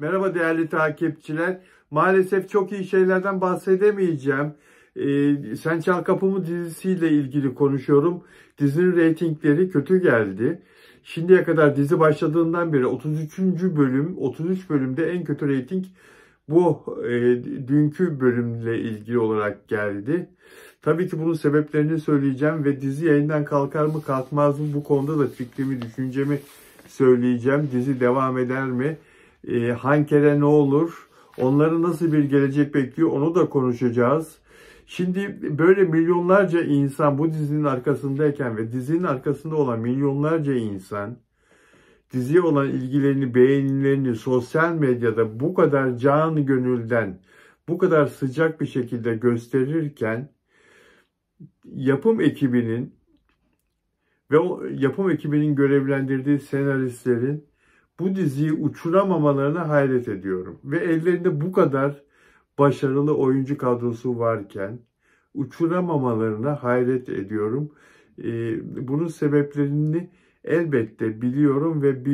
Merhaba değerli takipçiler. Maalesef çok iyi şeylerden bahsedemeyeceğim. Sen Çal Kapımı dizisiyle ilgili konuşuyorum. Dizinin reytingleri kötü geldi. Şimdiye kadar dizi başladığından beri 33 bölümde en kötü reyting bu dünkü bölümle ilgili olarak geldi. Tabii ki bunun sebeplerini söyleyeceğim ve dizi yayından kalkar mı kalkmaz mı bu konuda da fikrimi, düşüncemi söyleyeceğim. Dizi devam eder mi? Hanker'e ne olur? Onları nasıl bir gelecek bekliyor? Onu da konuşacağız. Şimdi böyle milyonlarca insan bu dizinin arkasındayken ve dizinin arkasında olan milyonlarca insan diziye olan ilgilerini, beğenilerini sosyal medyada bu kadar canı gönülden, bu kadar sıcak bir şekilde gösterirken yapım ekibinin ve o yapım ekibinin görevlendirdiği senaristlerin bu diziyi uçuramamalarına hayret ediyorum. Ve ellerinde bu kadar başarılı oyuncu kadrosu varken uçuramamalarına hayret ediyorum. Bunun sebeplerini elbette biliyorum ve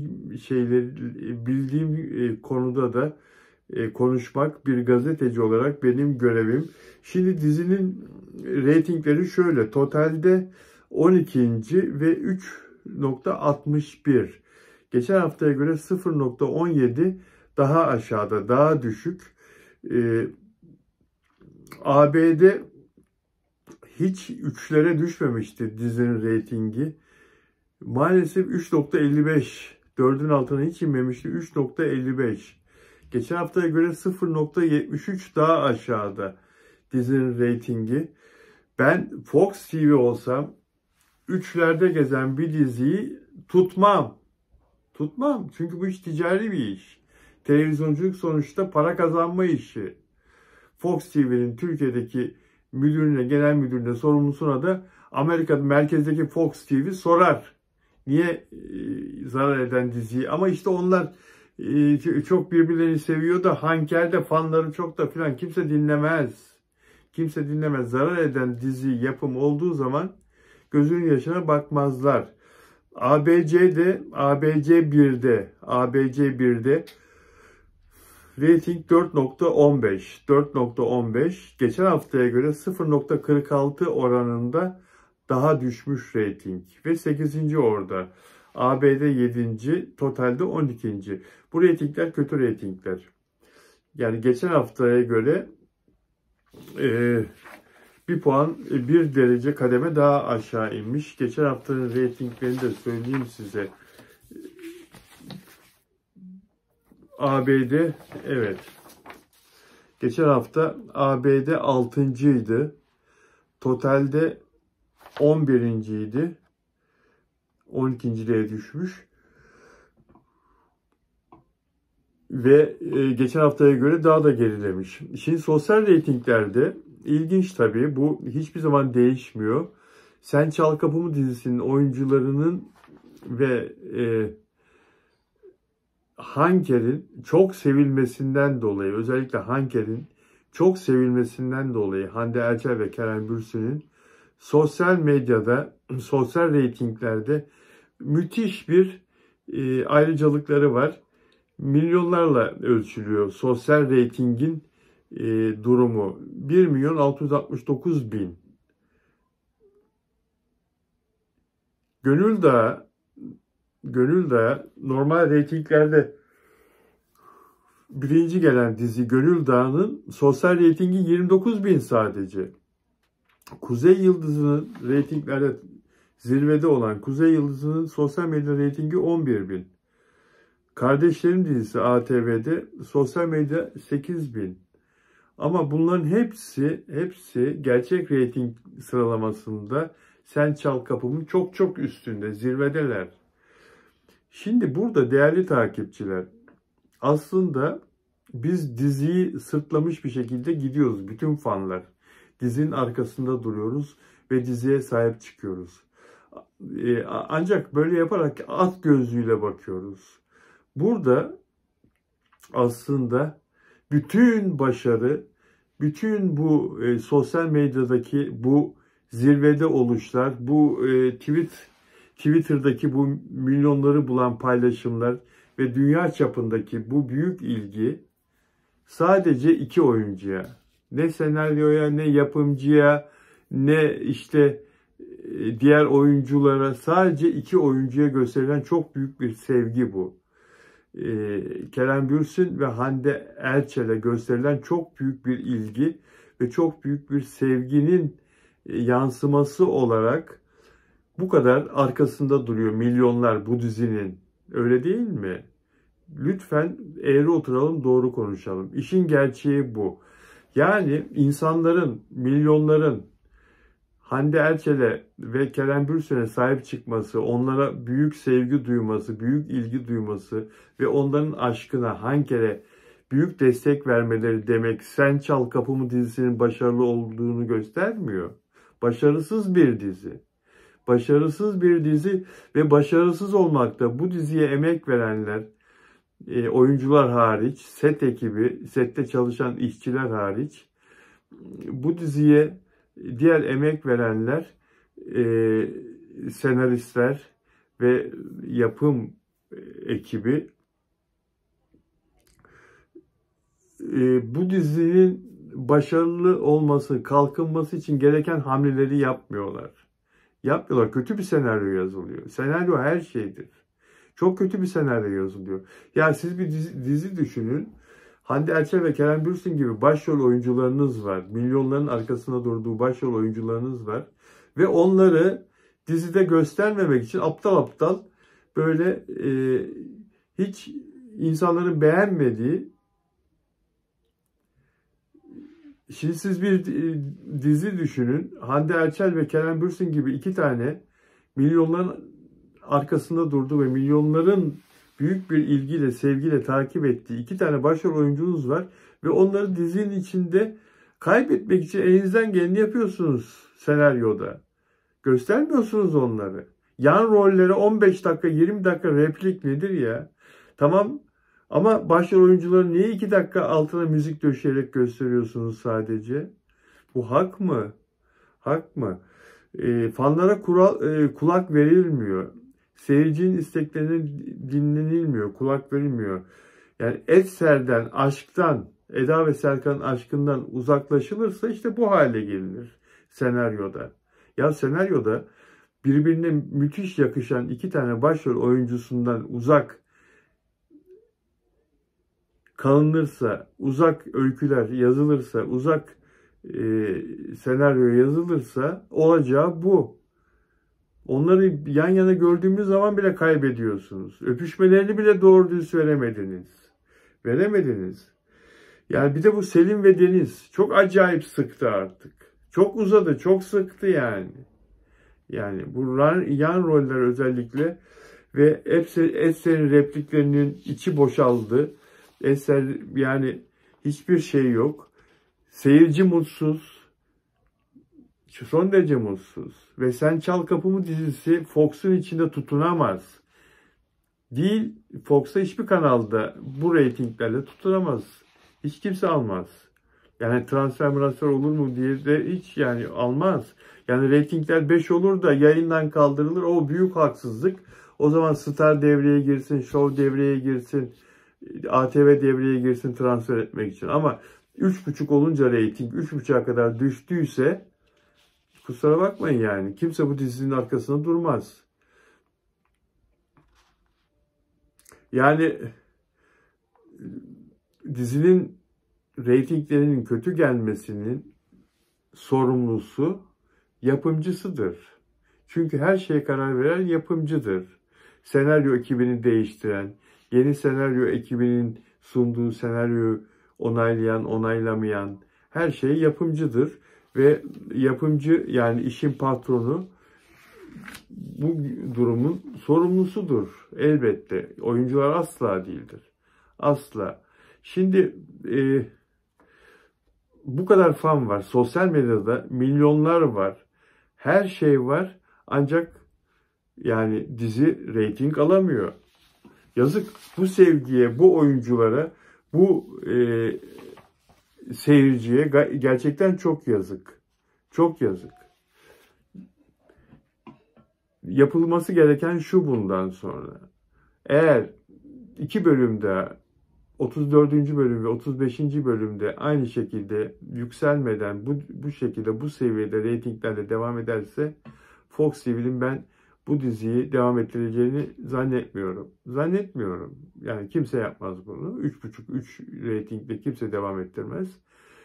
bildiğim konuda da konuşmak bir gazeteci olarak benim görevim. Şimdi dizinin reytingleri şöyle. Totalde 12. ve 3.61. Geçen haftaya göre 0.17 daha aşağıda, daha düşük. ABD hiç 3'lere düşmemişti dizinin reytingi. Maalesef 3.55. 4'ün altına hiç inmemişti. 3.55. Geçen haftaya göre 0.73 daha aşağıda dizinin reytingi. Ben Fox TV olsam 3'lerde gezen bir diziyi tutmam. Tutmam. Çünkü bu iş ticari bir iş. Televizyonculuk sonuçta para kazanma işi. Fox TV'nin Türkiye'deki müdürüne, genel müdürüne, sorumlusuna da Amerika'da merkezdeki Fox TV sorar. Niye zarar eden diziyi? Ama işte onlar çok birbirlerini seviyor da Hanker'de fanları çok da filan kimse dinlemez. Kimse dinlemez. Zarar eden dizi yapım olduğu zaman gözünün yaşına bakmazlar. ABC 1'de rating 4.15. 4.15. Geçen haftaya göre 0.46 oranında daha düşmüş rating. Ve 8. orada. ABD 7. Totalde 12. Bu reytingler kötü reytingler. Yani geçen haftaya göre bir puan, bir derece kademe daha aşağı inmiş. Geçen haftanın reytinglerini de söyleyeyim size. ABD, evet. Geçen hafta ABD 6.'ydı. Totalde 11. idi. 12.liğe düşmüş. Ve geçen haftaya göre daha da gerilemiş. Şimdi sosyal reytinglerde ilginç tabii. Bu hiçbir zaman değişmiyor. Sen Çal Kapımı dizisinin oyuncularının ve Hanker'in çok sevilmesinden dolayı, özellikle Hanker'in çok sevilmesinden dolayı Hande Erçel ve Kerem Bürsin'in sosyal medyada, sosyal reytinglerde müthiş bir ayrıcalıkları var. Milyonlarla ölçülüyor sosyal reytingin durumu. 1.669.000. Gönül Dağı normal reytinglerde birinci gelen dizi Gönül Dağı'nın sosyal reytingi 29.000 sadece. Kuzey Yıldızı'nın reytinglerde zirvede olan Kuzey Yıldızı'nın sosyal medya reytingi 11.000. Kardeşlerim dizisi ATV'de sosyal medya 8.000. Ama bunların hepsi gerçek reyting sıralamasında Sen Çal Kapımı çok üstünde, zirvedeler. Şimdi burada değerli takipçiler, aslında biz diziyi sırtlamış bir şekilde gidiyoruz. Bütün fanlar. Dizinin arkasında duruyoruz ve diziye sahip çıkıyoruz. Ancak böyle yaparak at gözlüğüyle bakıyoruz. Burada aslında bütün başarı, bütün bu sosyal medyadaki bu zirvede oluşlar, bu Twitter'daki bu milyonları bulan paylaşımlar, ve dünya çapındaki bu büyük ilgi sadece 2 oyuncuya, ne senaryoya, ne yapımcıya, ne işte diğer oyunculara, sadece 2 oyuncuya gösterilen çok büyük bir sevgi bu. Kerem Bürsin ve Hande Erçel'e gösterilen çok büyük bir ilgi ve çok büyük bir sevginin yansıması olarak bu kadar arkasında duruyor milyonlar bu dizinin. Öyle değil mi? Lütfen eğri oturalım, doğru konuşalım. İşin gerçeği bu. Yani insanların, milyonların Hande Erçel'e ve Kerem Bürsin'e sahip çıkması, onlara büyük sevgi duyması, büyük ilgi duyması ve onların aşkına Hanker'e büyük destek vermeleri demek Sen Çal Kapımı dizisinin başarılı olduğunu göstermiyor. Başarısız bir dizi. Başarısız bir dizi ve başarısız olmakta bu diziye emek verenler, oyuncular hariç, set ekibi, sette çalışan işçiler hariç, bu diziye diğer emek verenler, senaristler ve yapım ekibi bu dizinin başarılı olması, kalkınması için gereken hamleleri yapmıyorlar. Yapmıyorlar. Kötü bir senaryo yazılıyor. Senaryo her şeydir. Çok kötü bir senaryo yazılıyor. Yani siz bir dizi düşünün. Hande Erçel ve Kerem Bürsin gibi başrol oyuncularınız var. Milyonların arkasında durduğu başrol oyuncularınız var. Ve onları dizide göstermemek için aptal aptal böyle hiç insanların beğenmediği. Şimdi siz bir dizi düşünün. Hande Erçel ve Kerem Bürsin gibi 2 tane milyonların arkasında durdu ve milyonların büyük bir ilgiyle, sevgiyle takip ettiği 2 tane başrol oyuncunuz var ve onları dizinin içinde kaybetmek için elinizden geleni yapıyorsunuz senaryoda. Göstermiyorsunuz onları. Yan rollere 15 dakika, 20 dakika replik nedir ya? Tamam ama başrol oyuncuları niye 2 dakika altına müzik döşeyerek gösteriyorsunuz sadece? Bu hak mı? Hak mı? Fanlara kulak verilmiyor. Seyircinin isteklerine dinlenilmiyor, kulak verilmiyor. Yani Eser'den, aşktan, Eda ve Serkan'ın aşkından uzaklaşılırsa işte bu hale gelinir senaryoda. Ya senaryoda birbirine müthiş yakışan 2 tane başrol oyuncusundan uzak kalınırsa, uzak öyküler yazılırsa, uzak senaryo yazılırsa olacağı bu. Onları yan yana gördüğümüz zaman bile kaybediyorsunuz. Öpüşmelerini bile doğru düz veremediniz. Veremediniz. Yani bir de bu Selin ve Deniz çok acayip sıktı artık. Çok uzadı, çok sıktı yani. Yani bu yan roller özellikle ve Eser'in repliklerinin içi boşaldı. Eser yani hiçbir şey yok. Seyirci mutsuz. Son derece mutsuz. Ve Sen Çal Kapımı dizisi Fox'un içinde tutunamaz. Değil, Fox'ta hiçbir kanalda bu reytinglerle tutunamaz. Hiç kimse almaz. Yani transfer olur mu diye de hiç yani almaz. Yani reytingler 5 olur da yayından kaldırılır. O büyük haksızlık. O zaman Star devreye girsin, Show devreye girsin, ATV devreye girsin transfer etmek için. Ama 3,5 olunca reyting 3,5'a kadar düştüyse kusura bakmayın yani. Kimse bu dizinin arkasında durmaz. Yani dizinin reytinglerinin kötü gelmesinin sorumlusu yapımcısıdır. Çünkü her şeye karar veren yapımcıdır. Senaryo ekibini değiştiren, yeni senaryo ekibinin sunduğu senaryoyu onaylayan, onaylamayan her şey yapımcıdır. Ve yapımcı yani işin patronu bu durumun sorumlusudur. Elbette. Oyuncular asla değildir. Asla. Şimdi bu kadar fan var. Sosyal medyada milyonlar var. Her şey var. Ancak yani dizi reyting alamıyor. Yazık bu sevgiye, bu oyunculara, bu seyirciye gerçekten çok yazık. Çok yazık. Yapılması gereken şu bundan sonra. Eğer 2 bölümde 34. bölüm ve 35. bölümde aynı şekilde yükselmeden bu şekilde bu seviyede reytinglerle devam ederse Fox TV'nin ben bu diziyi devam ettireceğini zannetmiyorum. Zannetmiyorum. Yani kimse yapmaz bunu. 3,5-3 reytingde kimse devam ettirmez.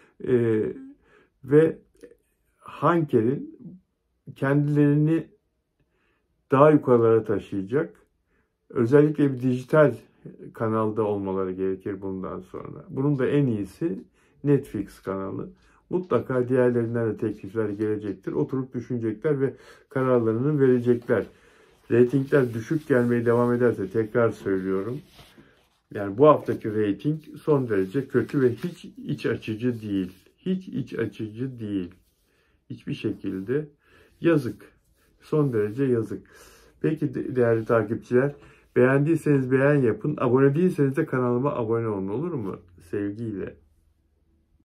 Ve Hanker'in kendilerini daha yukarılara taşıyacak. Özellikle bir dijital kanalda olmaları gerekir bundan sonra. Bunun da en iyisi Netflix kanalı. Mutlaka diğerlerinden de teklifler gelecektir. Oturup düşünecekler ve kararlarını verecekler. Reytingler düşük gelmeye devam ederse tekrar söylüyorum. Yani bu haftaki reyting son derece kötü ve hiç iç açıcı değil. Hiç iç açıcı değil. Hiçbir şekilde yazık. Son derece yazık. Peki değerli takipçiler, beğendiyseniz beğen yapın. Abone değilseniz de kanalıma abone olun, olur mu? Sevgiyle.